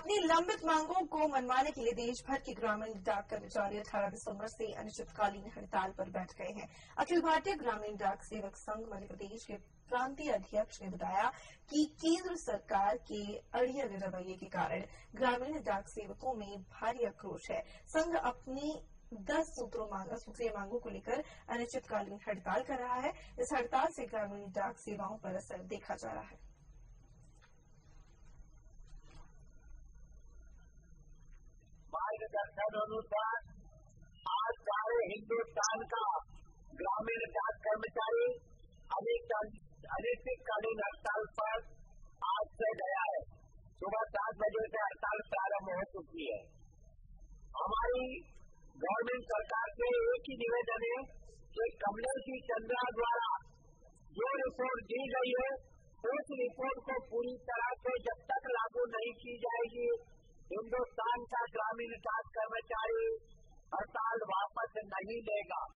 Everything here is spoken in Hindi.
अपनी लंबित मांगों को मनवाने के लिए देश भर के ग्रामीण डाक कर्मचारी 18 दिसंबर से अनिश्चितकालीन हड़ताल पर बैठ गए हैं। अखिल भारतीय ग्रामीण डाक सेवक संघ मध्य प्रदेश के प्रांतीय अध्यक्ष ने बताया कि केंद्र सरकार के अड़ियल रवैये के कारण ग्रामीण डाक सेवकों में भारी आक्रोश है। संघ अपनी 10 सूत्रीय मांगों को लेकर अनिश्चितकालीन हड़ताल कर रहा है। इस हड़ताल से ग्रामीण डाक सेवाओं पर असर देखा जा रहा है। मार्गदर्शन अनुसार आज सारे हिंदुस्तान का ग्रामीण डाक कर्मचारी अनिश्चितकालीन हड़ताल पर आज से गया है। सुबह 7 बजे से हड़ताल प्रारंभ हो चुकी है। हमारी गवर्नमेंट सरकार से एक ही निवेदन है कि कमलेश जी चंद्रा द्वारा जो रिपोर्ट दी गई है उस रिपोर्ट को पूरी तरह से जब तक लागू नहीं की जाएगी हिंदुस्तान का ग्रामीण डाक कर्मचारी हड़ताल वापस नहीं लेगा।